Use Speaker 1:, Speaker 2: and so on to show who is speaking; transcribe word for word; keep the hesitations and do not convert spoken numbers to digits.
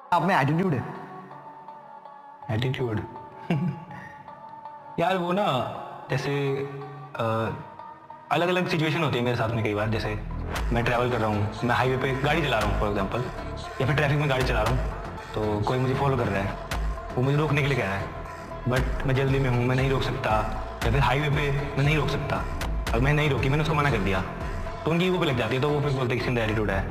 Speaker 1: आप में एटीट्यूड है।
Speaker 2: एटीट्यूड यार वो ना जैसे अलग अलग सिचुएशन होती है मेरे साथ में कई बार। जैसे मैं ट्रैवल कर रहा हूँ, मैं हाईवे पे गाड़ी चला रहा हूँ फॉर एग्जांपल, या फिर ट्रैफिक में गाड़ी चला रहा हूँ, तो कोई मुझे फॉलो कर रहा है, वो मुझे रोकने के लिए कह रहा है, बट मैं जल्दी में हूँ, मैं नहीं रोक सकता, या फिर हाईवे पे मैं नहीं रोक सकता। अब मैं नहीं रोकी, मैंने उसको मना कर दिया, तो उनकी ईगो पे लग जाती है, तो वो फिर बोलते हैं कि इसके अंदर एटीट्यूड है।